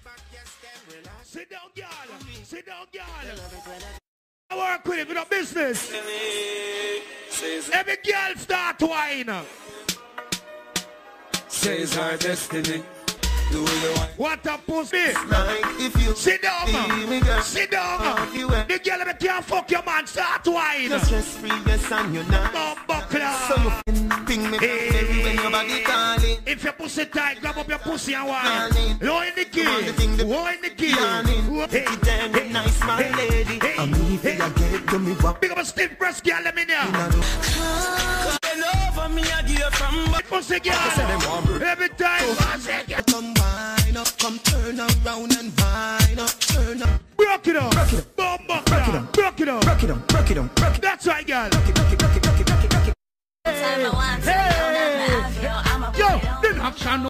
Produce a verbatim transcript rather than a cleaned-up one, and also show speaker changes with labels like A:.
A: Sit down, girl. Sit down, girl. I work with it, with a business. Every girl start whine.
B: Says our destiny.
A: What a pussy.
C: Like if you
A: sit down,
C: me, girl.
A: Sit down. The girl that can't fuck your man, start whine.
C: You're stress free, yes, and you're not.
A: Bomb buckler.
C: So you ping me hey. Baby when your body calling.
A: If your pussy tight, grab up your pussy and whine. Low in the key. Low in the key.
C: Hey, damn, hey, nice, my hey. Lady. Hey. I'm leaving again to me.
A: Big up a stiff breast, girl, let me know.
C: Over me, I give from
A: pussy girl. Every time.
C: Come wine up, come turn around and wine up, turn up.
A: Broke it up. Broke it up. Bomb buckler. Broke it up. Broke it up. Broke it up. Broke it up. Broke it up. That's right, girl. Broke it, broke it, broke it, broke it, broke it. Hey. Hey. Yo, the action.